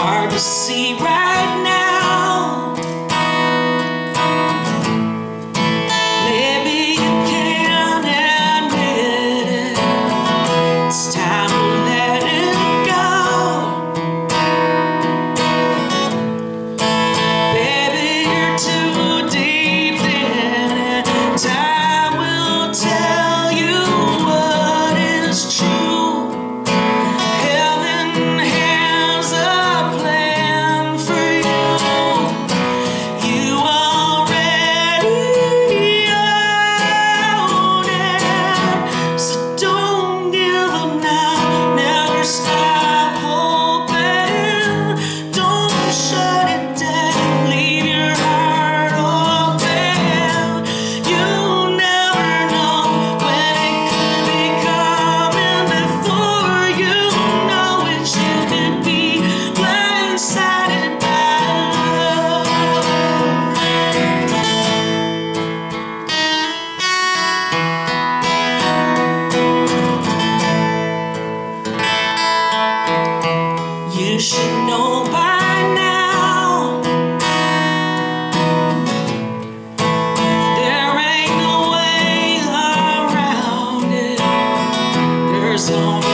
hard to see right now. Maybe you can't admit it. It's time to let it go. Baby, you're too deep in it. Time will tell you what is true. Heaven has a plan for you. You already own it. So don't give up now. Never stop hoping. Don't shut it down. Leave your heart open. You never know when it could be coming. Before you know it, you could be blindsided by love. You should know by now. There ain't no way around it. There's only